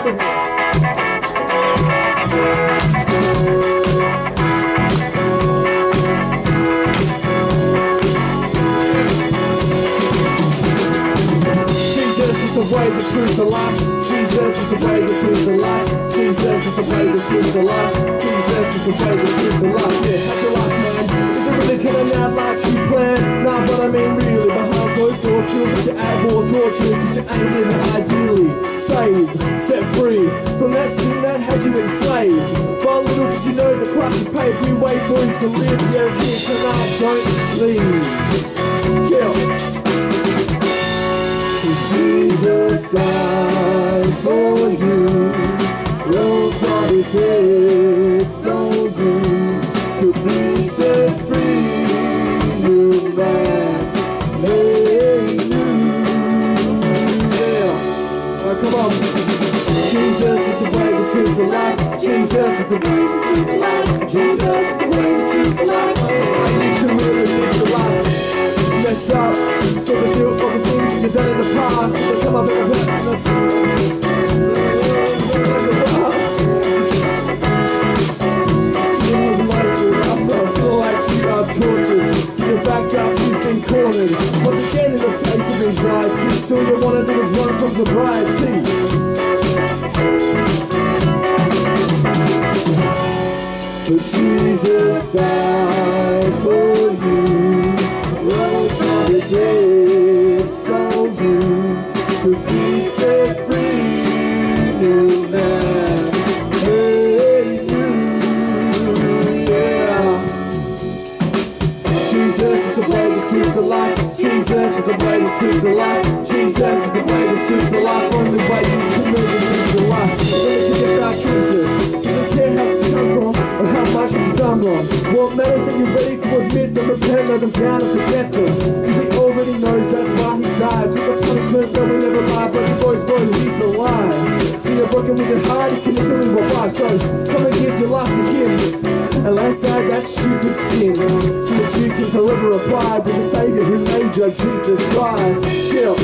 clap it. Jesus is the way, the truth, the life. Jesus is the way, the truth, the life. Jesus is the way, the truth, the life. Jesus is the way, the truth, the life. Yeah, that's your life, man. Is it really turning out like you planned? Nah, but I mean really, behind closed doors, feels like you add more torture, cause you ain't living ideally. Saved, set free from that sin that has you enslaved. But little did you know the price you paid, we wait for you to live. Yeah, it's here tonight, don't leave. Kill. Jesus died for you, rose from the dead, so you could be set free. You man made you. Yeah, come on. Jesus is the way, the truth, the life. Jesus is the way, the truth, the life. Jesus is the way, the truth, the life. I need to really live the life. Messed up, for the guilt of the things you've done in the past. So come up and feel like you are tortured. So you're backed up, you've been cornered. Once again in the face of anxiety. So all you want to do is run from sobriety. But Jesus died for you, rose from the dead, so you could be set free. New man made you, yeah. Jesus is the way, the truth, the life. Jesus is the way, the truth, the life. Jesus is the way, the truth, the life. Only way you can live the life. Let me get back Jesus. You can't have to come from. How much you've done wrong. What matters that you're ready to admit them, repent, let them down and forget them. Cause he already knows that's why he died. Took the punishment that we never lied, but the boy's boy, he's alive. See you're broken with your heart, he can easily revive. So come and give your life to him, and lay aside that stupid sin, so that you can forever abide with the Savior who made you, Jesus Christ. Chill.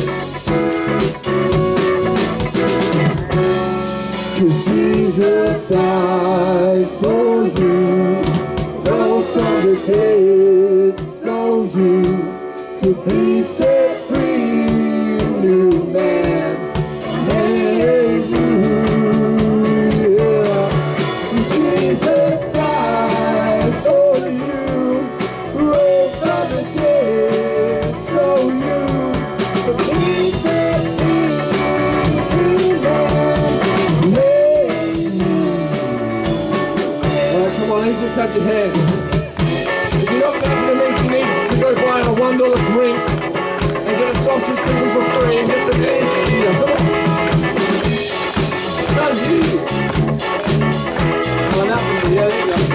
Cause Jesus died for you, rose from the dead, so you could be set free. New man made you, yeah. Jesus died for you, rose from the dead, so you could be set free. New man. Come on, let's just clap your hands. If you're not clapping, it means you need to go buy a $1 drink and get a sausage sizzle for free and get some energy here. Come on. That's easy. Oh, that's easy. Yeah, there you go.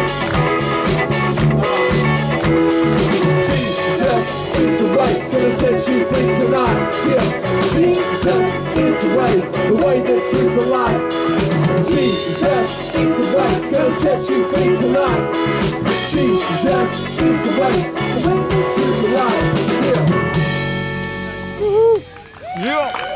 Jesus is the way, gonna set you free tonight. Yeah. Jesus is the way, the truth, the life. Jesus is the way, gonna set you free tonight. Jesus is the way, the truth, the life. Yeah. Yeah.